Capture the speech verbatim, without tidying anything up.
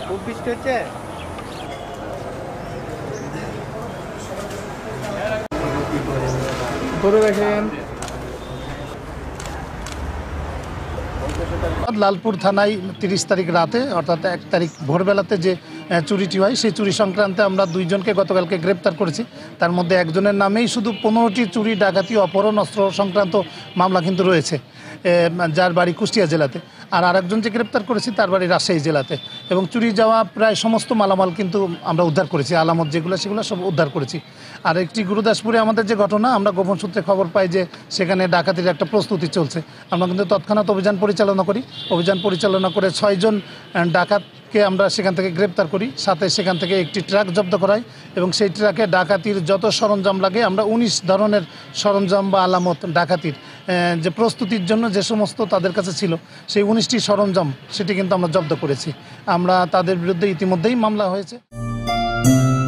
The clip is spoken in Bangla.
খুব বৃষ্টি হচ্ছে। লালপুর থানায় তিরিশ তারিখ রাতে অর্থাৎ এক তারিখ ভোরবেলাতে যে চুরিটি হয় সেই চুরি সংক্রান্তে আমরা দুইজনকে গতকালকে গ্রেপ্তার করেছি। তার মধ্যে একজনের নামেই শুধু পনেরোটি চুরি, ডাকাতি, অপহরণ, অস্ত্র সংক্রান্ত মামলা কিন্তু রয়েছে, যার বাড়ি কুষ্টিয়া জেলাতে। আর আরেকজন যে গ্রেপ্তার করেছি তার বাড়ি রাজশাহী জেলাতে। এবং চুরি যাওয়া প্রায় সমস্ত মালামাল কিন্তু আমরা উদ্ধার করেছি, আলামত যেগুলো সেগুলো সব উদ্ধার করেছি। আর একটি গুরুদাসপুরে আমাদের যে ঘটনা, আমরা গোপন সূত্রে খবর পাই যে সেখানে ডাকাতির একটা প্রস্তুতি চলছে। আমরা কিন্তু তৎক্ষণাৎ অভিযান পরিচালনা করি। অভিযান পরিচালনা করে ছয়জন ডাকাতকে আমরা সেখান থেকে গ্রেপ্তার করি। সাথে সেখান থেকে একটি ট্রাক জব্দ করাই এবং সেই ট্রাকে ডাকাতির যত সরঞ্জাম লাগে আমরা উনিশ ধরনের সরঞ্জাম বা আলামত ডাকাতির যে প্রস্তুতির জন্য যে সমস্ত তাদের কাছে ছিল সেই উনিশটি সরঞ্জাম সেটি কিন্তু আমরা জব্দ করেছি। আমরা তাদের বিরুদ্ধে ইতিমধ্যেই মামলা হয়েছে।